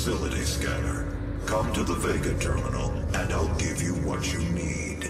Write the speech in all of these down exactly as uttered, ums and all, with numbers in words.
facility scanner. Come to the Vega terminal, and I'll give you what you need.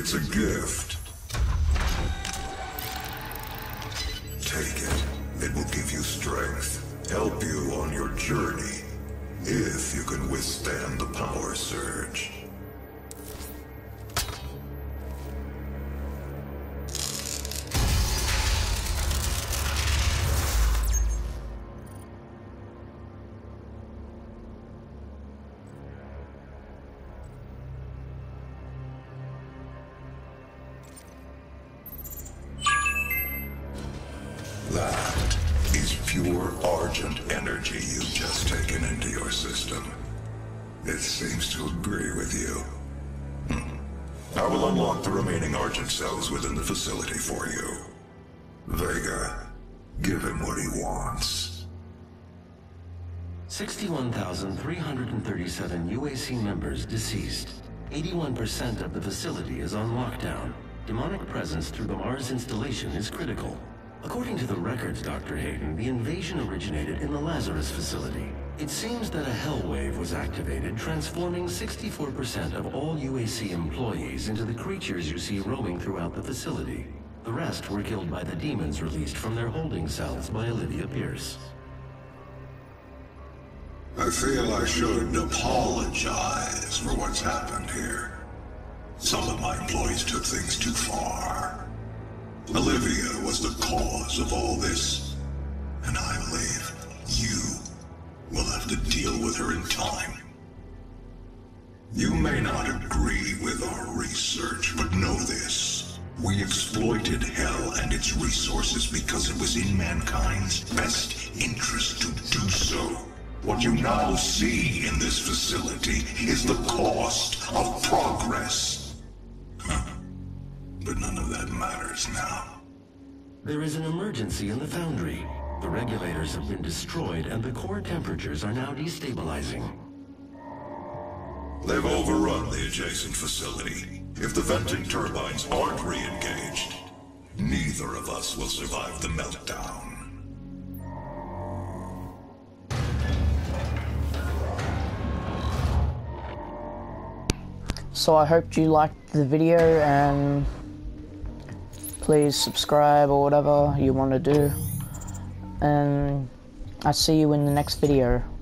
It's a gift. Take it. It will give you strength, help you on your journey, if you can withstand the power surge. That is pure Argent energy you've just taken into your system. It seems to agree with you. Hmm. I will unlock the remaining Argent cells within the facility for you. Vega, give him what he wants. sixty-one thousand three hundred thirty-seven U A C members deceased. eighty-one percent of the facility is on lockdown. Demonic presence through the Mars installation is critical. According to the records, Doctor Hayden, the invasion originated in the Lazarus facility. It seems that a hell wave was activated, transforming sixty-four percent of all U A C employees into the creatures you see roaming throughout the facility. The rest were killed by the demons released from their holding cells by Olivia Pierce. I feel I should apologize for what's happened here. Some of my employees took things too far. Olivia was the cause of all this, and I believe you will have to deal with her in time. You may not agree with our research, but know this. We exploited Hell and its resources because it was in mankind's best interest to do so. What you now see in this facility is the cost of progress. Huh. But none of that matters now. There is an emergency in the foundry. The regulators have been destroyed and the core temperatures are now destabilizing. They've overrun the adjacent facility. If the venting turbines aren't re-engaged, neither of us will survive the meltdown. So I hope you liked the video, and please subscribe or whatever you want to do, and I'll see you in the next video.